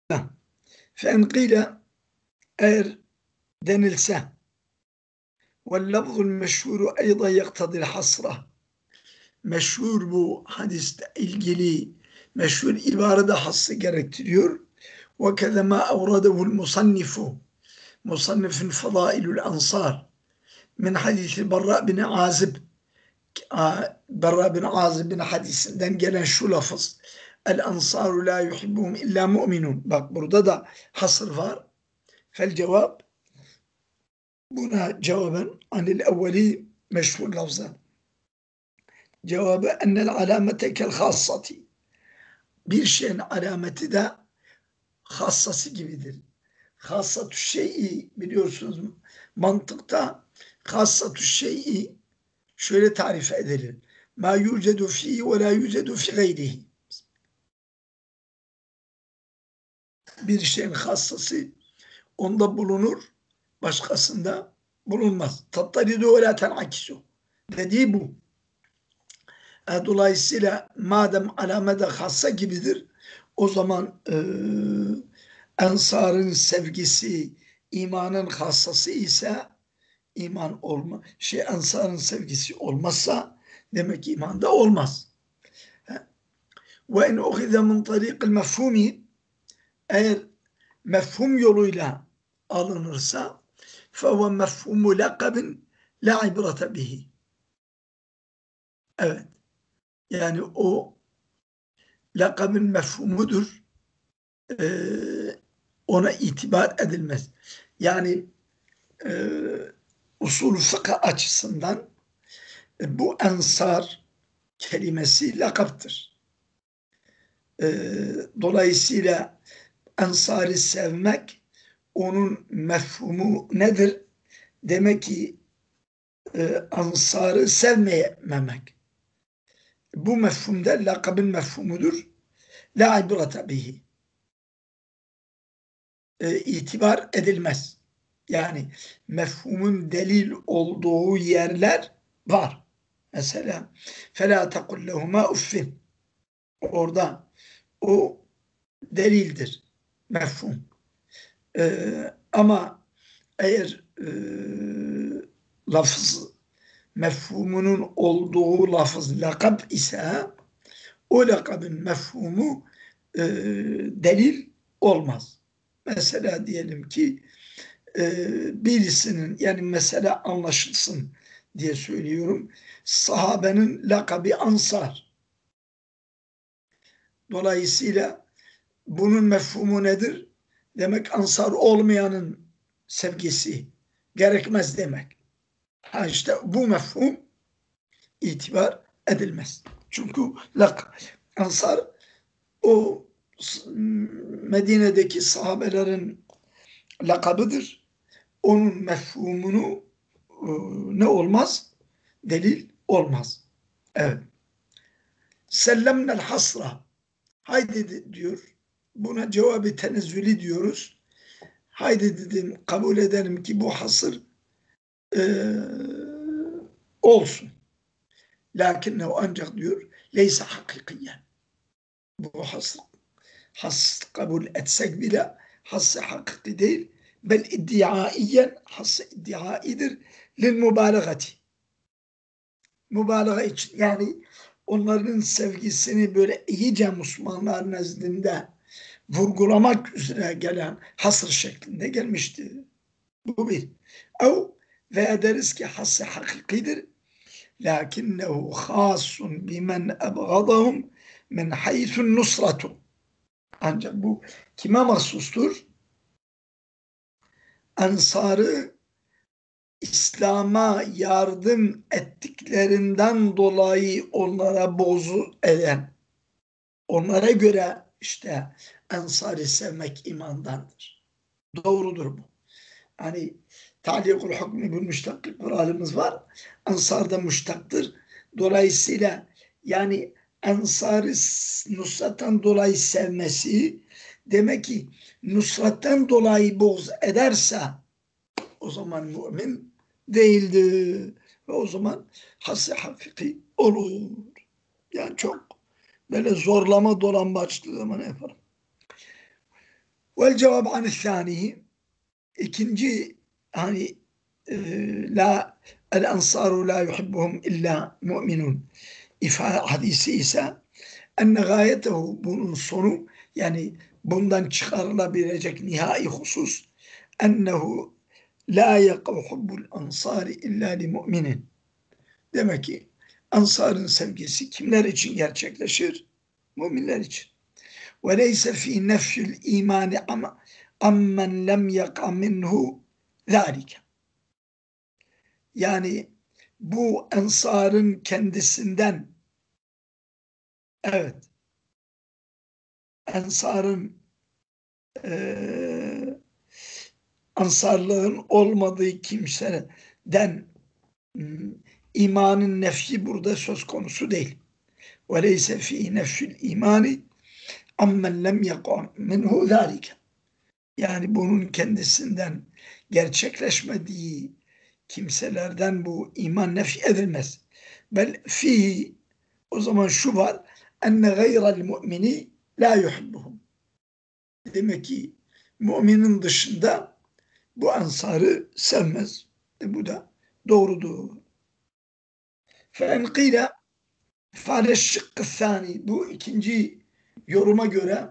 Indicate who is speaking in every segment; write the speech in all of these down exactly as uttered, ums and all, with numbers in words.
Speaker 1: فَاَنْ قِيلَ eğer denilse وَاللَّفْظُ الْمَشْهُورُ اَيْضًا يَقْتَضِي الْحَصْرَ meşhur bu hadiste ilgili meşhur ibare de hası gerektiriyor. وَكَذَا مَا أَوْرَدَهُ الْمُصَنِّفُ Musannif'in Fadailül Ansar min hadisi Barra bin Azib Barra bin Azib'in hadisinden gelen şu lafız El ansaru la yuhibbuhum illa mu'minun. Bak burada da hasır var. Fel cevap buna cevaben anil evveli meşhur lafzan. Cevabı ennel alamete kel hassati. Bir şeyin alameti de hassası gibidir. Hassatü şey'i biliyorsunuz mantıkta hassatü şey'i şöyle tarif edilir. Ma yucedu fihi ve la yucedu fi gayrihi. Bir şeyin hassası onda bulunur, başkasında bulunmaz. Tattaridu ve la ten'akisu. Dediği bu. Dolayısıyla madem alamede hassa gibidir, o zaman e, ensarın sevgisi imanın hassası ise iman olma, şey ensarın sevgisi olmazsa demek ki iman da olmaz. Ve in uhize min tariqil mefhumi eğer mefhum yoluyla alınırsa fehuve mefhumu lakabin la ibrata bihi. Evet. Yani o lakabın mefhumudur. Ee, ona itibar edilmez. Yani e, usul fıkıh açısından e, bu ensar kelimesi lakaptır. E, dolayısıyla ensarı sevmek onun mefhumu nedir? Demek ki e, ensarı sevmeyememek. Bu mefhumda lakabın mefhumudur. La ibrata bihi. E, itibar edilmez. Yani mefhumun delil olduğu yerler var. Mesela فَلَا تَقُلْ لَهُمَا اُفِّنْ orada o delildir. Mefhum. Ee, ama eğer e, lafız mefhumunun olduğu lafız lakab ise o lakabın mefhumu e, delil olmaz. Mesela diyelim ki e, birisinin yani mesela anlaşılsın diye söylüyorum. Sahabenin lakabı Ansar. Dolayısıyla bunun mefhumu nedir? Demek Ansar olmayanın sevgisi gerekmez demek. Ha işte bu mefhum itibar edilmez. Çünkü lak Ansar o Medine'deki sahabelerin lakabıdır. Onun mefhumunu e, ne olmaz? Delil olmaz. Evet. Sellemnel hasra. Haydi diyor. Buna cevabı tenezzülü diyoruz. Haydi dedim kabul edelim ki bu hasır e, olsun. Lakin o ancak diyor leysa hakikiyen. Bu hasır has kabul etsek bile hası hakiki değil. Bel iddiaiyen hası iddiaidir. Lil mübalağati. Mübalağa için yani onların sevgisini böyle iyice Müslümanlar nezdinde vurgulamak üzere gelen hasır şeklinde gelmişti. Bu bir. Ev veya deriz ki hası hakikidir. Lakinnehu hasun bimen ebgadahum min haythun nusratu. Ancak bu kime mahsustur? Ensarı İslam'a yardım ettiklerinden dolayı onlara bozu eden, onlara göre işte ensarı sevmek imandandır. Doğrudur bu. Hani Ta'likul hukmi bir müştakik bir halimiz var. Ensar da müştaktır. Dolayısıyla yani ensarı nusrattan dolayı sevmesi demek ki nusrattan dolayı boğz ederse o zaman mümin değildir. Ve o zaman hası hakiki olur. Yani çok böyle zorlama dolambaçlı zaman yaparım. Vel cevap anil ikinci hani e, la el ensaru la yuhibbuhum illa mu'minun ifade hadisi ise enne gayetehu bunun sonu yani bundan çıkarılabilecek nihai husus ennehu la yakav hubbul ansari illa li mu'minin. Demek ki ansarın sevgisi kimler için gerçekleşir? Müminler için. Ve leyse fi nefyül imani ama ammen lem yaka minhu zâlike. Yani bu ensarın kendisinden evet ensarın e, ansarlığın olmadığı kimseden imanın nefyi burada söz konusu değil. Ve leyse fi nefyül imani ammen lem yaka minhu zâlike. Yani bunun kendisinden gerçekleşmediği kimselerden bu iman nef edilmez. Bel fihi o zaman şu var enne gayrel mu'mini la yuhibbuhum. Demek ki müminin dışında bu ansarı sevmez. E bu da doğrudur. Fe qîle fâle şıkkı thâni bu ikinci yoruma göre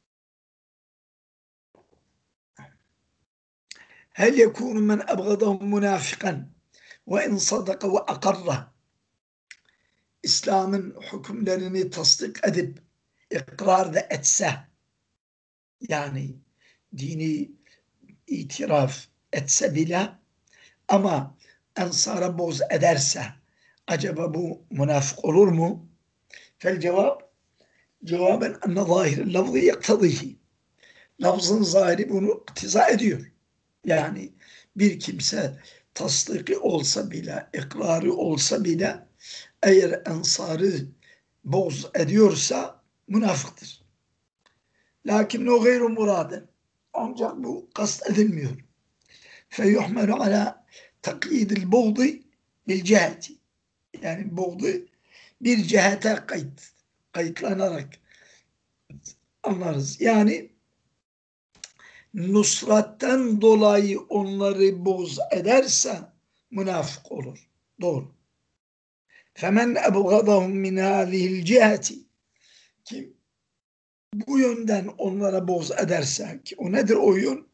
Speaker 1: hel yekûnu men ebgadahum münâfikan ve in sadaka ve akarra İslam'ın hükümlerini tasdik edip ikrar da etse yani dini itiraf etse bile ama ensara boz ederse acaba bu münafık olur mu? Fel cevap cevaben enne zahir lafzı yaktadihi lafzın zahiri bunu iktiza ediyor. Yani bir kimse tasdiki olsa bile, ikrarı olsa bile eğer ensarı boz ediyorsa münafıktır. Lakin o gayru muraden. Ancak bu kast edilmiyor. Feyuhmelu ala takyidil buğdi bil ciheti. Yani buğdi bir cihete kayıt, kayıtlanarak anlarız. Yani nusratten dolayı onları boz ederse münafık olur. Doğru. Femen ebgadahum min hâzihil ciheti kim bu yönden onlara boz ederse ki o nedir o yön?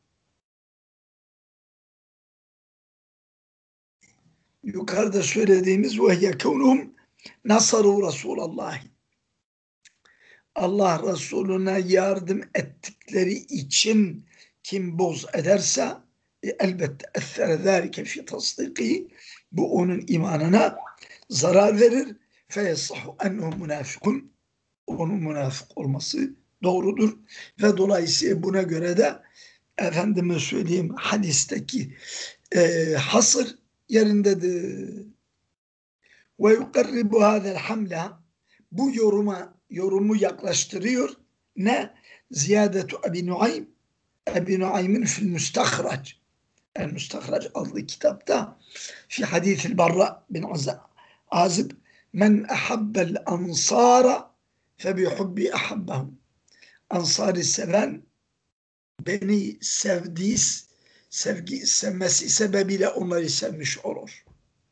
Speaker 1: Yukarıda söylediğimiz ve yekûnhum nasaru Resulallah. Allah Resulüne yardım ettikleri için kim boz ederse e, elbette essere zâlike fi tasdiki bu onun imanına zarar verir. Feyessahu ennehu münafıkun onun münafık olması doğrudur ve dolayısıyla buna göre de efendime söyleyeyim hadisteki e, hasır yerindedir. Ve yukarribu hâzel hamla bu yoruma yorumu yaklaştırıyor. Ne? Ziyadetu Ebi Nuaym Ebi Nuaym'in fil müstahrac El Müstahrac adlı kitapta fi hadithil Barra bin Azib men ahabbel ansara fe bi hubbi ahabbahum ansarı seven beni sevdiği sevgi sevmesi sebebiyle onları sevmiş olur.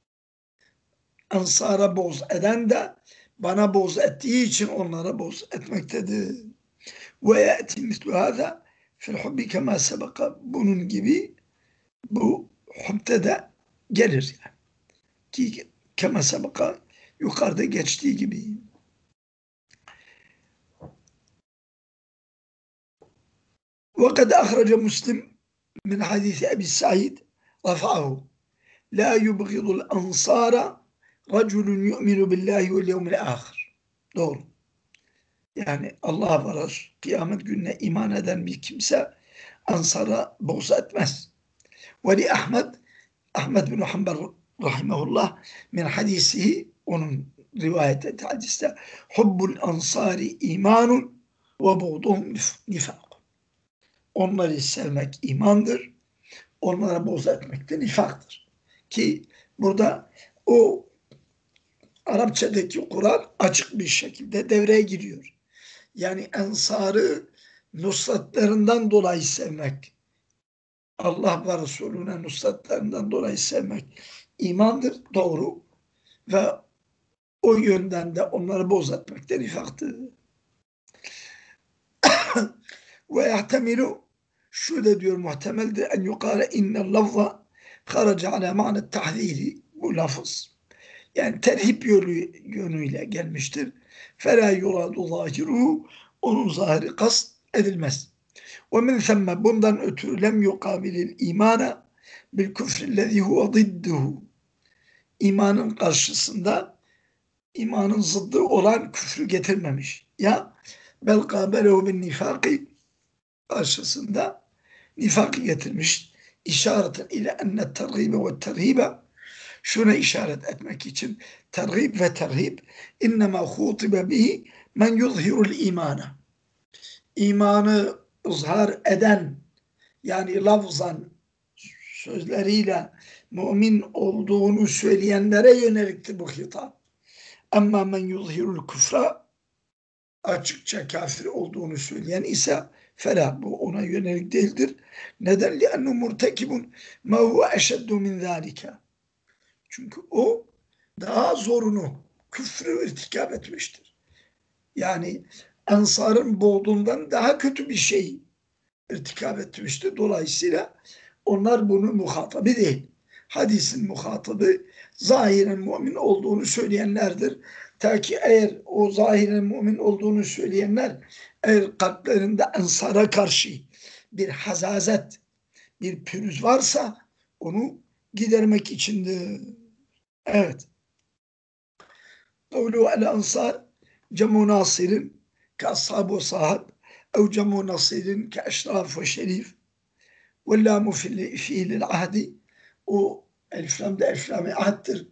Speaker 1: Ansara boz eden de bana boz ettiği için onlara boz etmektedir. Ve ya'ti mislu hâzâ fil hubbi kemâ sebeka bunun gibi bu hubde de gelir yani. Ki kemâ sebeka yukarıda geçtiği gibi. Ve kad ahraca Müslim min hadisi Ebi Said rafa'ahu la yubghidul ansara raculun yu'minu billahi vel yevmil ahir. Doğru. Yani Allah var, kıyamet gününe iman eden bir kimse ansara boğz etmez. Ve li Ahmed, Ahmed bin Hanbel rahimahullah min hadisihi onun rivayet ettiği hadiste hubbul ansari imanun ve buğduhum nifak. Onları sevmek imandır, onlara boğz etmek de nifaktır. Ki burada o Arapçadaki Kur'an açık bir şekilde devreye giriyor. Yani ensarı nusratlerinden dolayı sevmek, Allah ve Resulüne nusratlerinden dolayı sevmek imandır, doğru, ve o yönden de onları bozatmak da nifaktır. Ve yahtemilu, şu da diyor muhtemeldir, en yukare innel lafza haraca ala ma'ne tahdiri, bu lafız yani terhip yolu, yönüyle gelmiştir. Fela yuradu zahiruhu, onun zahiri kast edilmez. Ve min themme, bundan ötürü lem yukabilil imana bil küfrillezî huve zidduhu, imanın karşısında imanın zıddı olan küfrü getirmemiş. Ya bel kabelehu bin nifaki, karşısında nifakı getirmiş. İşaretin ile enne terhibe ve terhibe, şuna işaret etmek için terhib ve terhib innema hutibe bihi men yuzhirul imana, imanı ızhar eden, yani lafzan, sözleriyle mümin olduğunu söyleyenlere yöneliktir bu hitap. Ama men yuzhirul küfra, açıkça kafir olduğunu söyleyen ise fela, bu ona yönelik değildir. Neden? لِأَنُّ مُرْتَكِبٌ مَا هُوَ اَشَدُّ مِنْ ذَٰلِكَ, çünkü o daha zorunu, küfrü irtikap etmiştir. Yani Ensar'ın boğduğundan daha kötü bir şey irtikap etmiştir. Dolayısıyla onlar bunun muhatabı değil. Hadisin muhatabı zahiren mümin olduğunu söyleyenlerdir. Ta ki eğer o zahiren mümin olduğunu söyleyenler, eğer kalplerinde Ensar'a karşı bir hazazet, bir pürüz varsa onu gidermek içindir. Evet. Kavlu el ansar cemu nasirin ke ashab ve sahab ev cemu nasirin ke eşraf ve şerif ve lamu fiilil ahdi, o eliflam da eliflam-ı ahddir.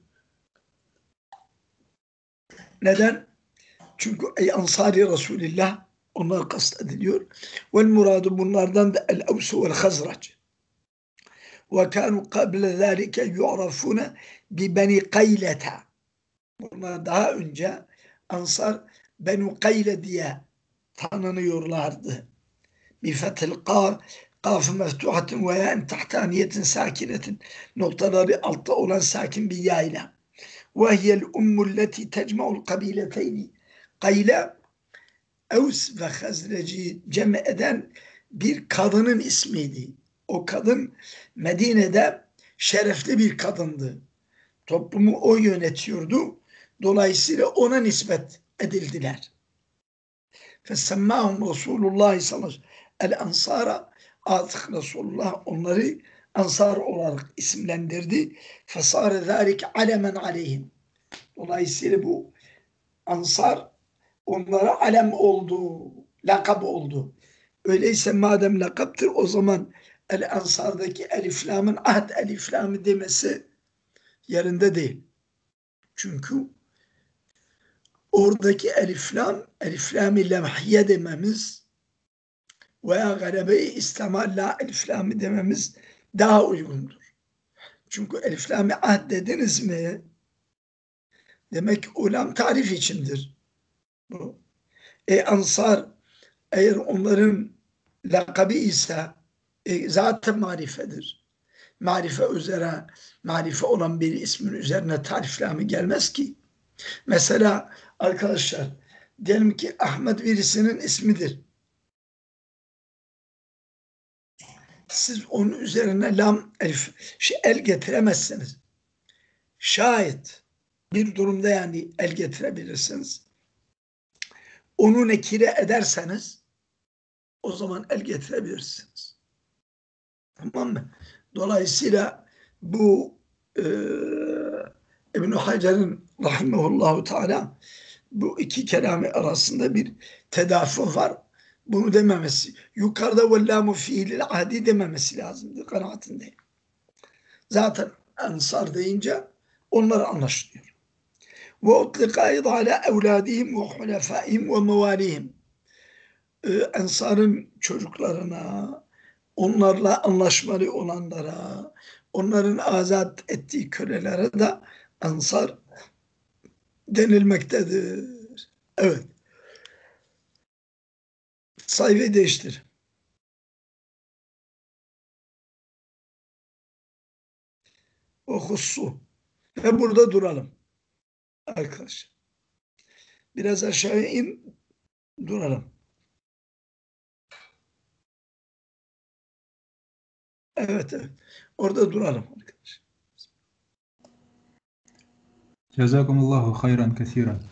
Speaker 1: Neden? Çünkü ey ansari Resulillah, onlar kastediliyor. Vel muradu, bunlardan da el evsu vel hazrac. Ve kanu kable zâlike yu'rafune bi beni qayleta. Bunlar daha önce Ansar Benu Kayle diye tanınıyorlardı. Bi fethil kaf, kaf-ı meftuhatin ve yâ'in tahtaniyetin sakinetin, noktaları altta olan sakin bir yayla. Ve hiyel ummulleti tecma'ul kabileteyni. Kayle, Evs ve Hazreci cem eden bir kadının ismiydi. O kadın Medine'de şerefli bir kadındı. Toplumu o yönetiyordu. Dolayısıyla ona nispet edildiler. Fesemmâhum Resulullah sallallahu aleyhi ve sellem el-ansara, artık Resulullah onları ansar olarak isimlendirdi. Fesâre zâlik alemen aleyhim. Dolayısıyla bu ansar onlara alem oldu, lakab oldu. Öyleyse madem lakaptır, o zaman el-ansardaki eliflamın ahd eliflamı demesi yerinde değil. Çünkü oradaki eliflam, eliflam-ı lemhiye dememiz veya galebe-i istemalla eliflamı dememiz daha uygundur. Çünkü eliflam-ı ahd dediniz mi, demek ki ulam tarif içindir. Bu. E ansar, eğer onların lakabı ise e, zaten marifedir. Marife üzere, marife olan bir ismin üzerine tariflamı gelmez ki. Mesela arkadaşlar, diyelim ki Ahmet birisinin ismidir. Siz onun üzerine lam, elif, şey, el getiremezsiniz. Şayet bir durumda yani el getirebilirsiniz. Onu nekire ederseniz o zaman el getirebilirsiniz. Tamam mı? Dolayısıyla bu e, İbn-i Hacer'in rahimehullahu teala bu iki kelamı arasında bir tedafi var. Bunu dememesi, yukarıda vellâmu fiilil adi dememesi lazımdır kanaatindeyim. Zaten Ensar deyince onlar anlaşılıyor. Ve utlika ayda ala evladihim ve hulefâihim ve mevalihim. Ensar'ın çocuklarına, onlarla anlaşmalı olanlara, onların azat ettiği kölelere de Ensar denilmektedir. Evet. Sayfayı değiştir. Okusu. Ve burada duralım. Arkadaşlar. Biraz aşağı in. Duralım. Evet, evet. Orada duralım arkadaşlar.
Speaker 2: Cezakumullahu hayran kesiren.